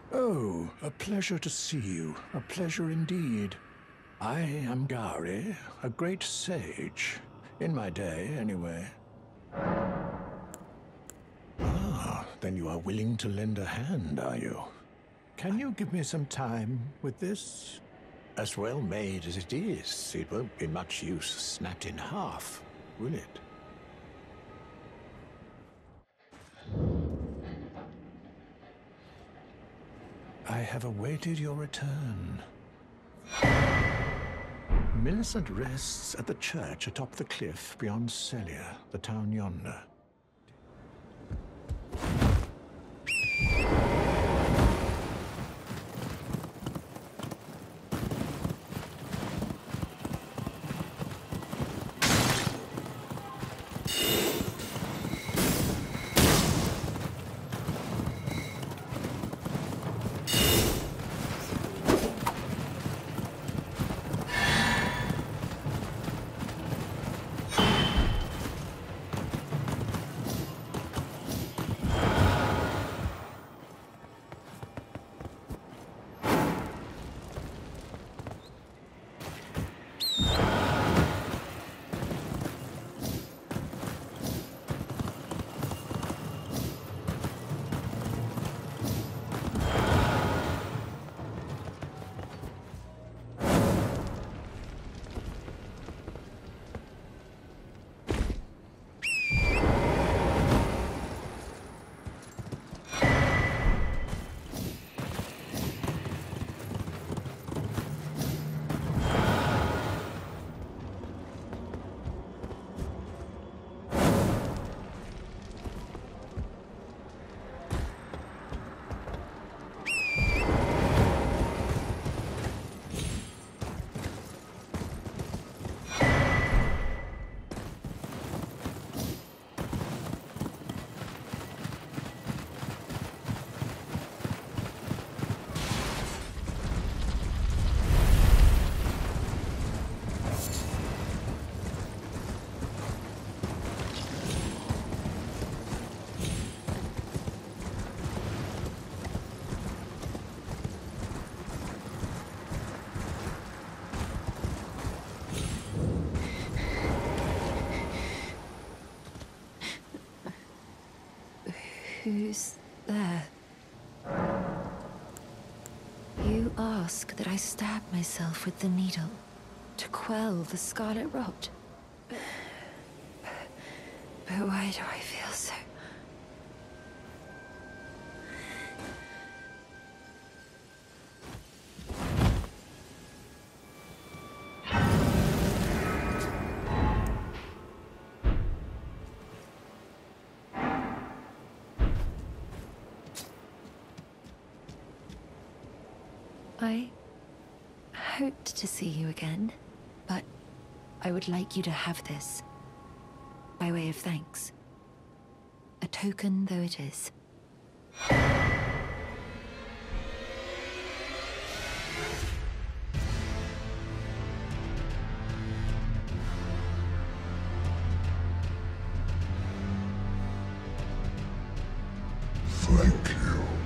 Oh, a pleasure to see you. A pleasure indeed. I am Gari, a great sage. In my day, anyway. Ah, then you are willing to lend a hand, are you? Can you give me some time with this? As well made as it is, it won't be much use snapped in half, will it? I have awaited your return. Millicent rests at the church atop the cliff beyond Celia, the town yonder. Who's there? You ask that I stab myself with the needle to quell the scarlet rot. But why do I feel so... I hoped to see you again, but I would like you to have this, by way of thanks. A token though it is. Thank you.